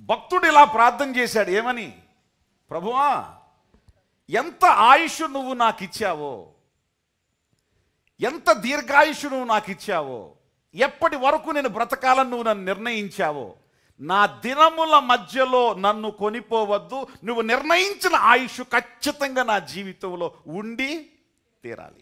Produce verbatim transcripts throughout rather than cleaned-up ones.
భక్తుడు ఇలా ప్రార్థన చేశాడు, ఏమని? ప్రభువా, ఎంత ఆయుష్ నువ్వు నాకు ఇచ్చావో, ఎంత దీర్ఘాయుషు నువ్వు నాకు ఇచ్చావో, ఎప్పటి వరకు నేను బ్రతకాలని నువ్వు నన్ను నిర్ణయించావో, నా దినముల మధ్యలో నన్ను కొనిపోవద్దు. నువ్వు నిర్ణయించిన ఆయుష్ ఖచ్చితంగా నా జీవితంలో ఉండి తీరాలి.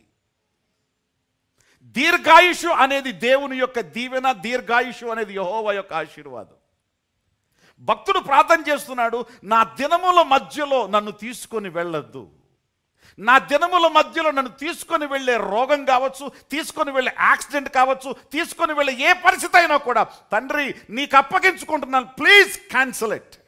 దీర్ఘాయుషు అనేది దేవుని యొక్క దీవెన, దీర్ఘాయుషు అనేది యెహోవా యొక్క ఆశీర్వాదం. భక్తుడు ప్రార్థన చేస్తున్నాడు, నా దినముల మధ్యలో నన్ను తీసుకొని వెళ్ళొద్దు. నా దినముల మధ్యలో నన్ను తీసుకొని వెళ్ళే రోగం కావచ్చు, తీసుకొని వెళ్ళే యాక్సిడెంట్ కావచ్చు, తీసుకొని వెళ్ళే ఏ పరిస్థితి అయినా కూడా తండ్రి నీకు అప్పగించుకుంటున్నాను, ప్లీజ్ క్యాన్సిల్ ఇట్.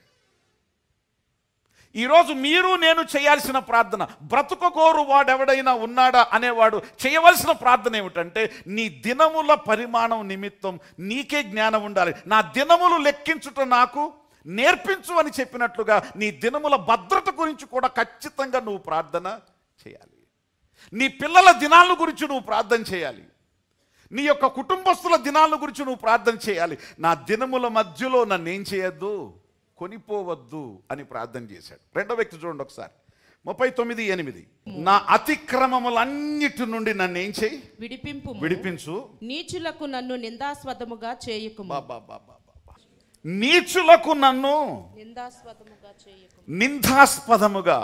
ఈరోజు మీరు నేను చేయాల్సిన ప్రార్థన, బ్రతుకోరు వాడెవడైనా ఉన్నాడా అనేవాడు చేయవలసిన ప్రార్థన ఏమిటంటే, నీ దినముల పరిమాణం నిమిత్తం నీకే జ్ఞానం ఉండాలి. నా దినములు లెక్కించుట నాకు నేర్పించు అని చెప్పినట్లుగా నీ దినముల భద్రత గురించి కూడా ఖచ్చితంగా నువ్వు ప్రార్థన చేయాలి. నీ పిల్లల దినాల గురించి నువ్వు ప్రార్థన చేయాలి. నీ యొక్క కుటుంబస్తుల దినాల గురించి నువ్వు ప్రార్థన చేయాలి. నా దినముల మధ్యలో నన్ను ఏం చేయొద్దు, కొనిపోవద్దు అని ప్రార్థన చేశాడు. రెండో వ్యక్తి చూడండి ఒకసారి, ముప్పై తొమ్మిది ఎనిమిది. నా అతిక్రమములన్నిటి నుండి నన్ను ఏం చేయి, విడిపింపు విడిపించు. నీచులకు నన్ను నిందాస్పదముగా చేయకుము. బాబా బాబా నీచులకు నన్ను నిందాస్పదముగా చేయకుము. నిందాస్పదముగా.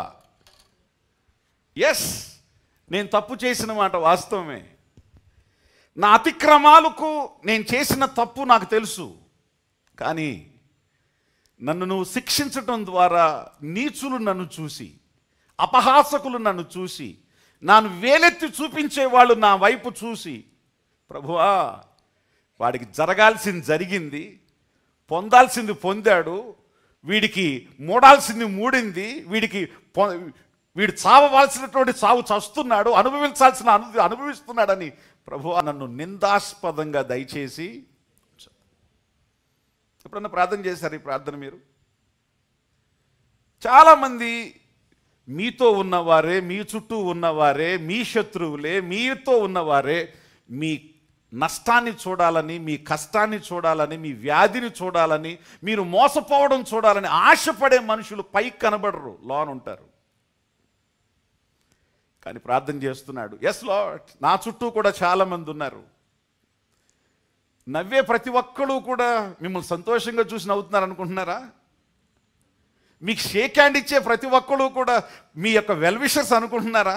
ఎస్, నేను తప్పు చేసిన మాట వాస్తవమే. నా అతిక్రమాలకు నేను చేసిన తప్పు నాకు తెలుసు. కానీ నన్ను నువ్వు శిక్షించటం ద్వారా నీచులు నన్ను చూసి, అపహాసకులు నన్ను చూసి, నన్ను వేలెత్తి చూపించేవాళ్ళు నా వైపు చూసి, ప్రభువా వాడికి జరగాల్సింది జరిగింది, పొందాల్సింది పొందాడు, వీడికి మూడాల్సింది మూడింది, వీడికి వీడు చావవలసినటువంటి చావు చస్తున్నాడు, అనుభవించాల్సిన అను అనుభవిస్తున్నాడని ప్రభువా నన్ను నిందాస్పదంగా దయచేసి. ఎప్పుడన్నా ప్రార్థన చేశారు ఈ ప్రార్థన మీరు? చాలామంది మీతో ఉన్నవారే, మీ చుట్టూ ఉన్నవారే, మీ శత్రువులే, మీతో ఉన్నవారే మీ నష్టాన్ని చూడాలని, మీ కష్టాన్ని చూడాలని, మీ వ్యాధిని చూడాలని, మీరు మోసపోవడం చూడాలని ఆశపడే మనుషులు పైకి కనబడరు, లోన్ ఉంటారు. కానీ ప్రార్థన చేస్తున్నాడు, ఎస్ లార్డ్, నా చుట్టూ కూడా చాలామంది ఉన్నారు. నవ్వే ప్రతి ఒక్కళ్ళు కూడా మిమ్మల్ని సంతోషంగా చూసి నవ్వుతున్నారు అనుకుంటున్నారా? మీకు షేక్ హ్యాండ్ ఇచ్చే ప్రతి ఒక్కళ్ళు కూడా మీ యొక్క వెల్ విషర్స్ అనుకుంటున్నారా?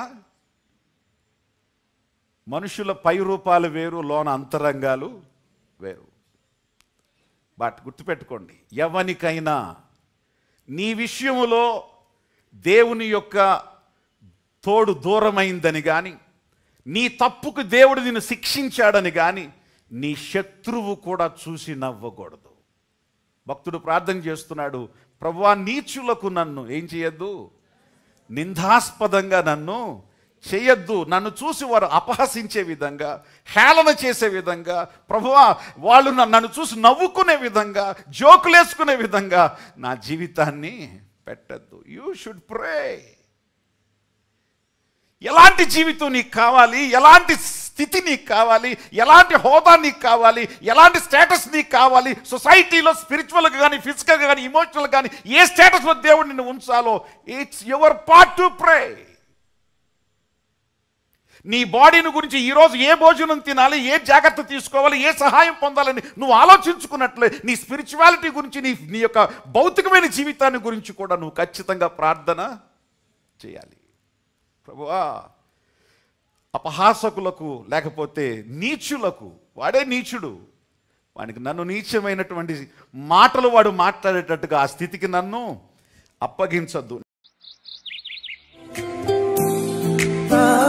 మనుషుల పై రూపాలు వేరు, లోన అంతరంగాలు వేరు. బట్ గుర్తుపెట్టుకోండి, ఎవనికైనా నీ విషయములో దేవుని యొక్క తోడు దూరమైందని కానీ, నీ తప్పుకు దేవుడు నిన్ను శిక్షించాడని కానీ నీ శత్రువు కూడా చూసి నవ్వకూడదు. భక్తుడు ప్రార్థన చేస్తున్నాడు, ప్రభువా నీచులకు నన్ను ఏం చేయొద్దు, నిందాస్పదంగా నన్ను చేయొద్దు. నన్ను చూసి వారు అపహసించే విధంగా, హేళన చేసే విధంగా, ప్రభువా వాళ్ళు నన్ను చూసి నవ్వుకునే విధంగా, జోకులేసుకునే విధంగా నా జీవితాన్ని పెట్టద్దు. You should pray. ఎలాంటి జీవితం నీకు కావాలి, ఎలాంటి స్థితి నీకు కావాలి, ఎలాంటి హోదా నీకు కావాలి, ఎలాంటి స్టేటస్ నీకు కావాలి, సొసైటీలో స్పిరిచువల్గా కానీ, ఫిజికల్గా కానీ, ఇమోషనల్గా కానీ ఏ స్టేటస్లో దేవుడు నిన్ను ఉంచాలో, it's your part to pray. నీ బాడీని గురించి ఈరోజు ఏ భోజనం తినాలి, ఏ జాగ్రత్త తీసుకోవాలి, ఏ సహాయం పొందాలని నువ్వు ఆలోచించుకున్నట్లే నీ స్పిరిచువాలిటీ గురించి, నీ నీ యొక్క భౌతికమైన జీవితాన్ని గురించి కూడా నువ్వు ఖచ్చితంగా ప్రార్థన చేయాలి. ప్రభువా అపహాసకులకు లేకపోతే నీచులకు, వాడే నీచుడు, వానికి నన్ను నీచమైనటువంటి మాటలు వాడు మాట్లాడేటట్టుగా ఆ స్థితికి నన్ను అప్పగించద్దు.